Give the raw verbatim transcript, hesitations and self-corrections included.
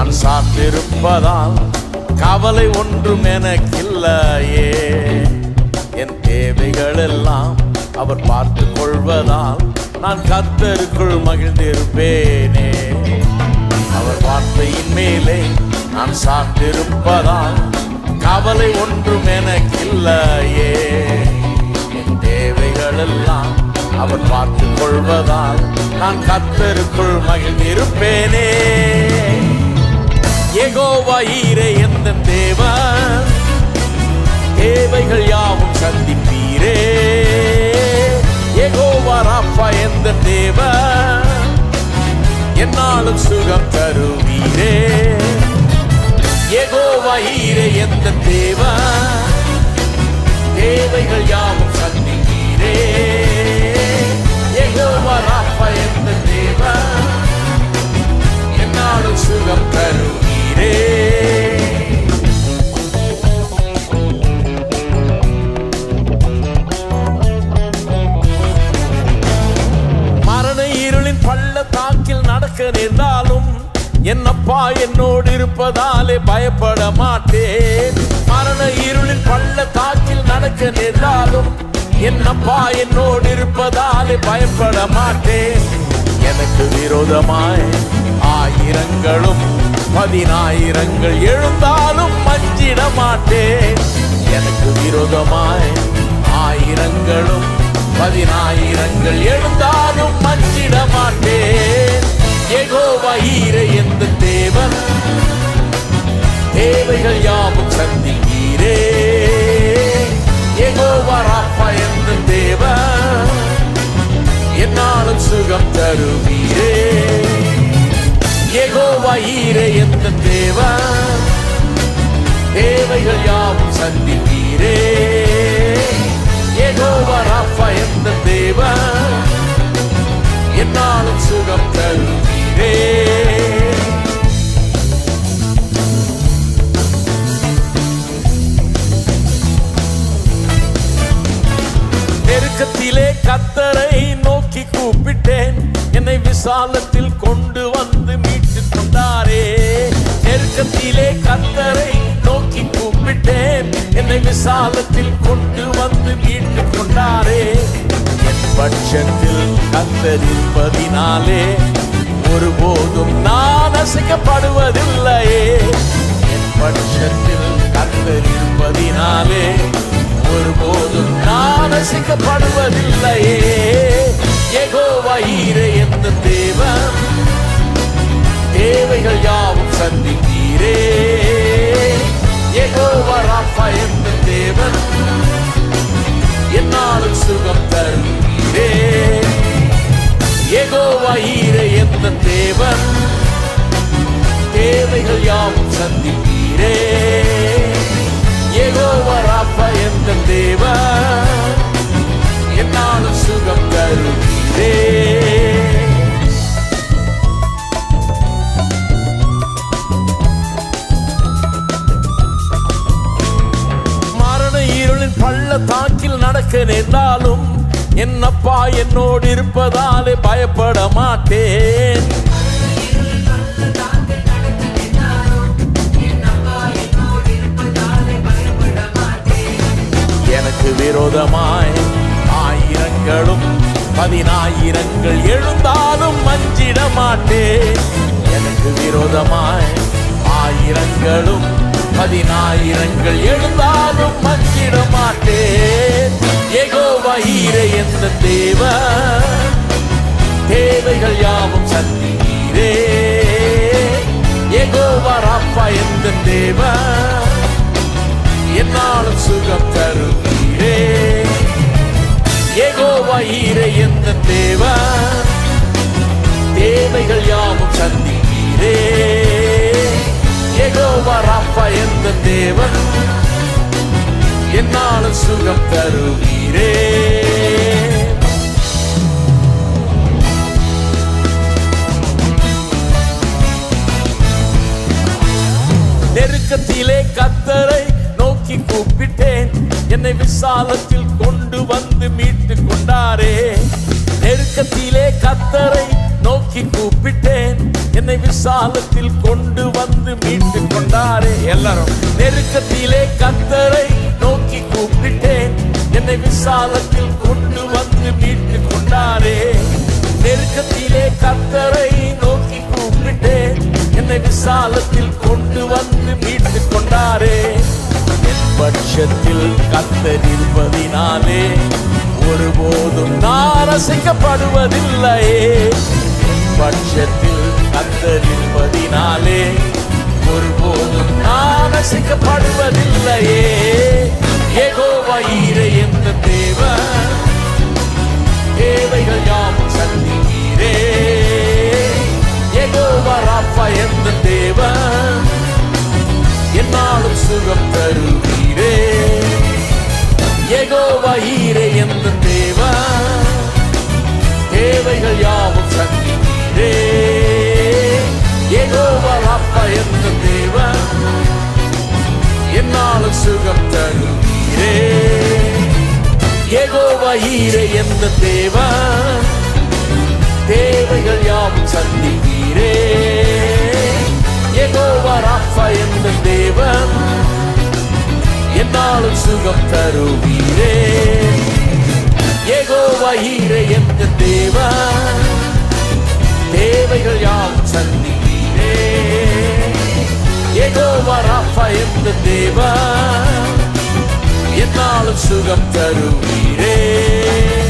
நான் சார்ந்திருப்பதால் கவலை ஒன்றும் எனக்கில்லையே. என் தேவைகள் எல்லாம் அவர் பார்த்து கொள்வதால் நான் கர்த்தருக்குள் மகிழ்ந்திருப்பேனே. அவர் வார்த்தையின் மேலே நான் சார்ந்திருப்பதால் கவலை ஒன்றும் எனக்கில்லையே. என் தேவைகள் எல்லாம் அவர் பார்த்து கொள்வதால் நான் கர்த்தருக்குள் மகிழ்ந்திருப்பேனே. யெகோவா ஈரே எந்தன் தேவன், தேவைகள் யாவும் சந்திப்பீரே. யெகோவா ராஃபா எந்தன் தேவன், என்னாலும் சுகம் தருவீரே. யெகோவா ஈரே எந்தன் தேவன், தேவைகள் யாவும் சந்திப்பீரே. யெகோவா ராஃபா எந்தன் தேவன், என்னாலும் சுகம் தருவீரே. மரண இருளின் பள்ளத்தாக்கில் நடக்க நேர்ந்தாலும் என்னப்பா என்னோடு இருப்பதாலே பயப்பட மாட்டேன். மரண இருளின் பள்ளத்தாக்கில் நடக்க நேர்ந்தாலும் என்னப்பா என்னோடு இருப்பதாலே பயப்பட மாட்டேன். எனக்கு விரோதமாய் ஆயிரங்களும் பதினாயிரங்கள் எழுந்தாலும் மஞ்சிட மாட்டேன். எனக்கு விரோதமாய் ஆயிரங்களும் பதினாயிரங்கள் எழுந்தாலும் மஞ்சிட மாட்டேன். யெகோவா ஈரே எந்தன் தேவன், தேவைகள் யாவும் சந்திப்பீரே. யெகோவா ராஃபா எந்தன் தேவன், என்னாலும் சுகம் தருவீரே. யெகோவா ஈரே எந்தன் தேவன், தேவைகள் யாவும் சந்திப்பீரே. யெகோவா ராஃபா எந்தன் தேவன், என்னாலும் சுகம் தருவீரே. நெருக்கத்திலே கர்த்தரை நோக்கி கூப்பிட்டேன், என்னை விசாலத்தில் கொண்டு வந்து மீட்டு கொண்டாரே. நெருக்கத்திலே கர்த்தரை நோக்கி கூப்பிட்டேன், என்னை விசாலத்தில் கொண்டு வந்து மீட்டு கொண்டாரே. என் பட்சத்தில் கர்த்தர் இருப்பதினாலே ஒருபோதும் நான் அசைக்கப்படுவதில்லையே. என் பட்சத்தில் கர்த்தர் இருப்பதினாலே ஒருபோதும் நான் அசைக்கப்படுவதில்லையே. யெகோவா ஈரே எந்தன் தேவன், தேவைகள் யாவும் சந்திப்பீரே. யெகோவா ராஃபா எந்தன் தேவன், என்னாலும் சுகம் தருவீரே. யெகோவா ஈரே எந்தன் தேவன், தேவைகள் யாவும் சந்திப்பீரே. யெகோவா ராஃபா எந்தன் தேவன், என்னாலும் சுகம் தருவீரே. மரண இருளின் பள்ளத்தாக்கில் நடக்க நேர்ந்தாலும் என்னப்பா என்னோடு இருப்பதாலே பயப்பட மாட்டேன். எனக்கு விரோதமாய் ஆயிரங்களும் பதினாயிரங்கள் எழுந்தாலும் மஞ்சிட மாட்டேன். எனக்கு விரோதமாய் ஆயிரங்களும் பதினாயிரங்கள் எழுந்தாலும் மஞ்சிட மாட்டேன். யெகோவா ஈரே எந்தன் தேவன், தேவைகள் யாவும் சந்திப்பீரே. யெகோவா ராஃபா எந்தன் தேவன், என்னாலும் சுகம் தருவீரே. யெகோவா ஈரே எந்தன் தேவன், தேவைகள் யாவும் சந்திப்பீரே. யெகோவா ராஃபா எந்தன் தேவன், என்னாலும் சுகம் தருவீரே. நெருக்கத்திலே கர்த்தரை நோக்கி கூப்பிட்டேன், என்னை விசாலத்தில் கொண்டு வந்து மீட்டு கொண்டாரே. நெருக்கத்திலே கர்த்தரை நோக்கி கூப்பிட்டேன், என்னை விசாலத்தில் விசாலத்தில் கொண்டு வந்து மீட்டு கொண்டாரே. எல்லாரும் நெருக்கத்திலே கர்த்தரை நோக்கி கூப்பிட்டேன், என்னை விசாலத்தில் கொண்டு வந்து மீட்டு கொண்டாரே. நெருக்கத்திலே கர்த்தரை நோக்கி கூப்பிட்டேன், என்னை விசாலத்தில் கொண்டு வந்து மீட்டு கொண்டாரே. என் பட்சத்தில் கர்த்தர் இருப்பதினாலே ஒருபோதும் நான் அசைக்கப்படுவதில்லையே. என் பட்சத்தில் கர்த்தர் இருப்பதினாலே ஒருபோதும் நான் அசைக்கப்படுவதில்லையே. யெகோவா ஈரே என்ற தேவன், தேவைகள் யாவும் சந்திக்கிறே. யெகோவா ராஃபா என்ற தேவன், என்னாலும் சுகம் தருவீரே. யெகோவா ஈரே என்ற தேவன், தேவைகள் யாவும் சந்திக்கிறே. யெகோவா ராஃபா என்ற தேவன், என்னாலும் சுகம் தருவீரே. யெகோவா ஈரே என்ற தேவன், தேவைகள் யாவும் சந்திக்கிறே. யெகோவா ராஃபா என்ற தேவன், என்னாலும் சுகம் தருவீரே. யெகோவா ஈரே என்ற தேவன், தேவைகள் யாவும் சந்திக்கிறே. யெகோவா ராஃபா என்ற தேவன், என்னாலும் சுகம் தருவீரே.